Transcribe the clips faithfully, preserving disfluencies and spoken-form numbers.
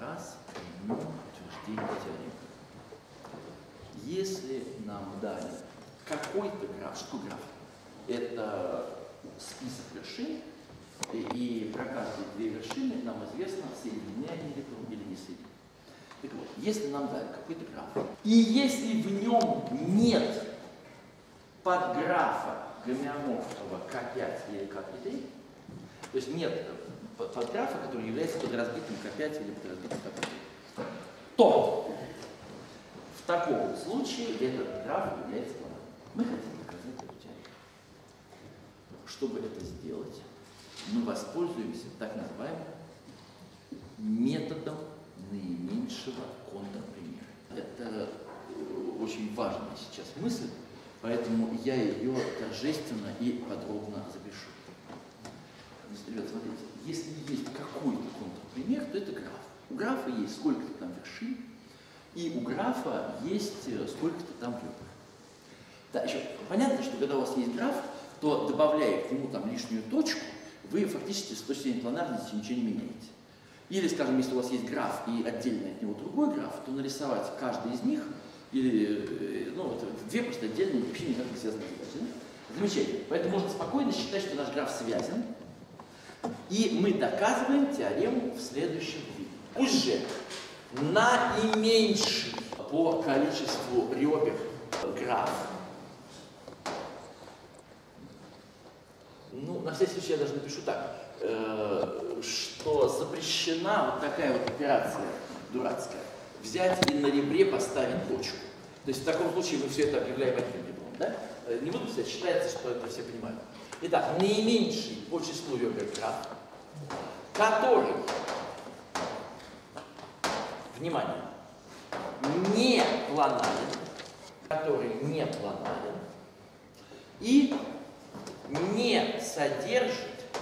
раз примем утверждение теоремы. Если нам дали какой-то граф, что такое граф? Это список вершин, и, и про каждые две вершины нам известно, соединены они или не соединены. Так вот, если нам дали какой-то граф, и если в нем нет подграфа гомеоморфного ка пять или ка три, то есть нет подграфа, который является подразбитым ка пять или подразбитым ка три, то в таком случае этот граф является планом. Мы хотим доказать эту теорему. Чтобы это сделать, мы воспользуемся так называемым методом наименьшего контрпримера. Это очень важная сейчас мысль, поэтому я ее торжественно и подробно запишу. Ребята, смотрите, если есть какой-то контрпример, то это граф. У графа есть сколько-то там вершин, и у графа есть сколько-то там ребер. Да, еще понятно, что когда у вас есть граф, то добавляя к нему там лишнюю точку, вы фактически с точки зрения планарности ничего не меняете. Или, скажем, если у вас есть граф и отдельно от него другой граф, то нарисовать каждый из них, или, ну, это две просто отдельные, вообще никак не связанные задачи. Да? Замечательно. Поэтому можно спокойно считать, что наш граф связан. И мы доказываем теорему в следующем виде. Уже наименьший по количеству ребер граф, ну, на всякий случай я даже напишу так, э, что запрещена вот такая вот операция дурацкая. Взять и на ребре поставить точку. То есть в таком случае мы все это объявляем одним ребром. Да? Не буду писать, считается, что это все понимают. Итак, наименьший по числу ребер граф, который, внимание, не планарен, который не планарен и не содержит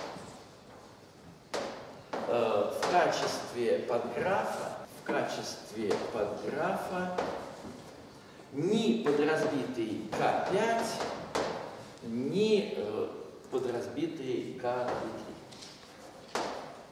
э, в качестве подграфа, в качестве подграфа ни подразбитый ка пять, ни э, подразбитый ка три.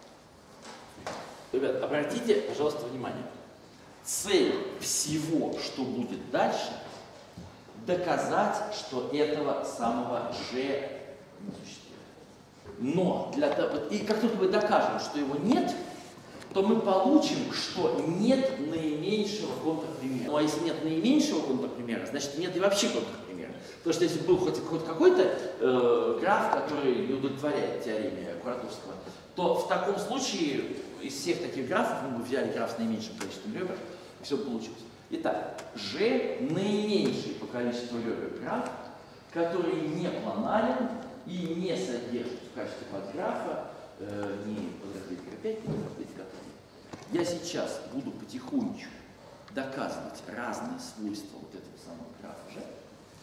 Ребят, обратите, пожалуйста, внимание. Цель всего, что будет дальше, доказать, что этого самого G не существует. Но для того, и как только мы докажем, что его нет, то мы получим, что нет наименьшего контрпримера. Ну а если нет наименьшего контрпримера, значит нет и вообще контрпримера. Потому что если был хоть, хоть какой-то э, граф, который не удовлетворяет теореме Куратовского, то в таком случае из всех таких графов мы бы взяли граф с наименьшим количеством ребер, и все получилось. Итак, G наименьший по количеству ребер граф, который не планарен и не содержит в качестве подграфа э, ни подразбитый ка пять, ни подразбитый ка три. Я сейчас буду потихонечку доказывать разные свойства вот этого самого графа G,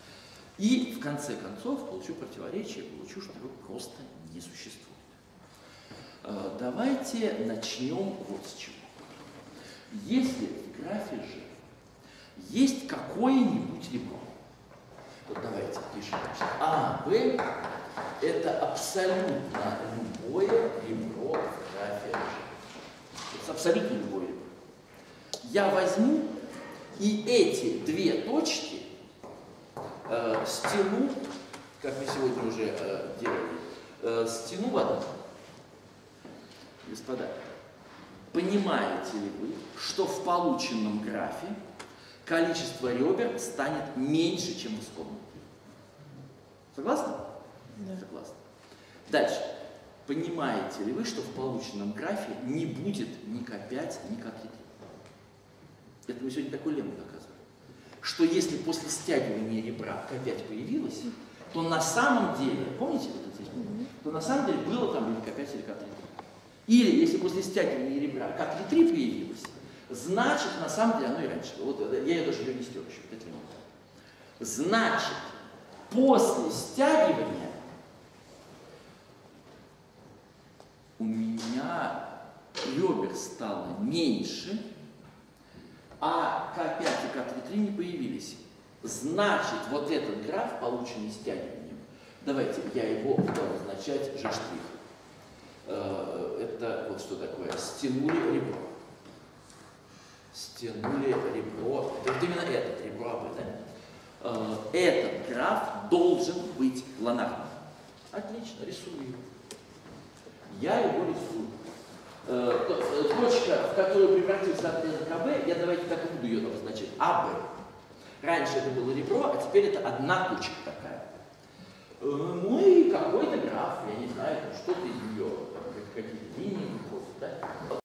и в конце концов получу противоречие, получу, что его просто не существует. Э, давайте начнем вот с чего. Если в графе G есть какое-нибудь ребро, вот давайте пишем, А, Б – это абсолютно любое ребро в графе G. Это абсолютно любое ребро. Я возьму и эти две точки э, стяну, как мы сегодня уже э, делали, э, стяну в одну. Господа, понимаете ли вы, что в полученном графе количество ребер станет меньше, чем в исходном? Согласны? Да. Согласны. Дальше. Понимаете ли вы, что в полученном графе не будет ни ка пять, ни ка три? Это мы сегодня такой лемму доказываем. Что если после стягивания ребра ка пять появилось, то на самом деле, помните вот это здесь? То на самом деле было там или ка пять, или ка три. Или если после стягивания ребра ка три появилось, значит, на самом деле, оно и раньше. Вот я ее даже ее не стер еще. Вот это значит, после стягивания у меня ребер стало меньше, а ка пять и ка три не появились. Значит, вот этот граф, полученный стягиванием, давайте я его буду обозначать G'. Это вот что такое. Стянули ребро. стянули ребро. Это вот именно этот ребро АБ, да? Этот граф должен быть планарным. Отлично, рисую его. Я его рисую. Точка, в которую превратился отрезок АБ, я давайте так и буду ее обозначать. АБ. Раньше это было ребро, а теперь это одна точка такая. Ну и какой-то граф, я не знаю, что-то из нее, какие-то линии выходят, да?